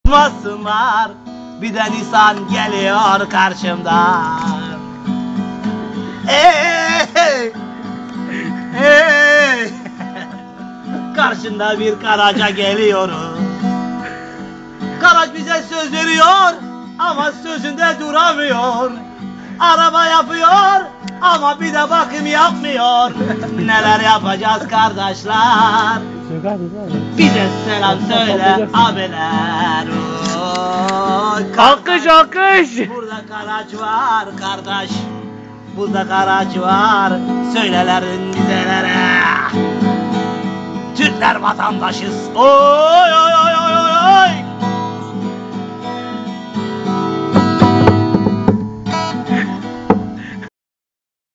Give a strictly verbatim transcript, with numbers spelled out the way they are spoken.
Masınlar, bir de Nisan geliyor karşımdan. Ey, ey, karşında bir Karaca geliyor. Karaç bize söz veriyor ama sözünde duramıyor. Araba yapıyor ama bir de bakım yapmıyor. Neler yapacağız kardeşler? Bize selam söyle abiler. Oy, Alkış alkış. burada Karaç var kardeş. Burada Karaç var. Söylelerin bizelere. Türkler vatandaşız. Oy oy oy oy oy oy.